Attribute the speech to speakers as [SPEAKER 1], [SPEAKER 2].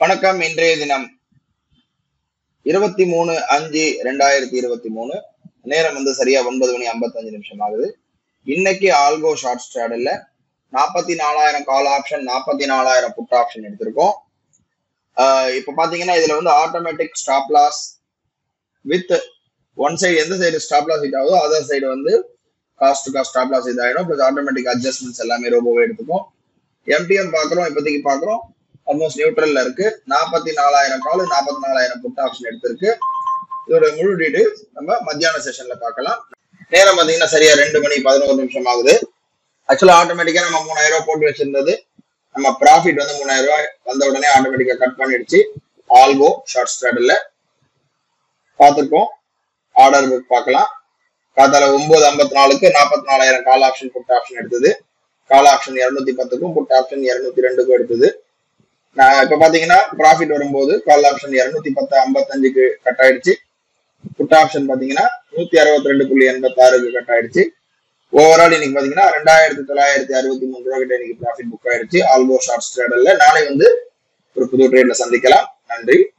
[SPEAKER 1] வணக்கம். இன்றைய தினம் 23/5/2023 நேரம் சரியா 9:55 ஆகுது. இன்னைக்கு ஆல்கோ ஷார்ட் ஸ்ட்ராடல்ல 44,000 கால் ஆப்ஷன் 44,000 புட் ஆப்ஷன் எடுத்திருக்கோம். இப்ப பாத்தீங்கன்னா இதுல automatic stop loss with one side, எந்த சைடு ஸ்டாப் லாஸ் ஹிட் ஆகுதோ other side cost stop loss இதாயிடும். பிளஸ் ஆட்டோமேட்டிக் அட்ஜஸ்ட்மெண்ட்ஸ் எல்லாமே ரோபோவே எடுத்துக்கும். எம்டிஎம் பாக்குறோம், இப்போதைக்கு பாக்குறோம் ஆல்மோஸ்ட் நியூட்ரல்ல இருக்கு. 44,000 கால் 44,000 புட் ஆப்ஷன் எடுத்திருக்கு. இதோட முழு டீடைல்ஸ் நம்ம மத்தியான செஷன்ல பார்க்கலாம். நேரம் பாத்தீங்கன்னா சரியா 2:11 ஆகுது. ஆக்சுவலா ஆட்டோமேட்டிக்கா நம்ம 3,000 ரூபாய் போட்டு வச்சிருந்தது, நம்ம ப்ராஃபிட் 3,000 ரூபாய் வந்த உடனே ஆட்டோமேட்டிக்கா கட் பண்ணிடுச்சு. ஆல்கோ ஷார்ட் ஸ்ட்ராடல்ல பார்த்துருக்கோம். ஆர்டர் புக் பார்க்கலாம். காத்தால 9:54க்கு 44,000 கால் ஆப்ஷன் புட் ஆப்ஷன் எடுத்தது. கால் ஆப்ஷன் 210க்கும் புட் ஆப்ஷன் 202க்கும் எடுத்தது. நான் இப்ப பாத்தீங்கன்னா ப்ராஃபிட் வரும்போது கால் ஆப்ஷன் 210.55க்கு கட் ஆயிடுச்சு. புட் ஆப்ஷன் பாத்தீங்கன்னா 162.86க்கு கட் ஆயிடுச்சு. ஓவரால் இன்னைக்கு பாத்தீங்கன்னா 2,963 ரூபாய் கிட்ட இன்னைக்கு ப்ராஃபிட் புக் ஆயிடுச்சு ஆல்கோ ஷார்ட் ஸ்ட்ராடல்ல. நாளை ஒரு புது ட்ரேட்ல சந்திக்கலாம். நன்றி.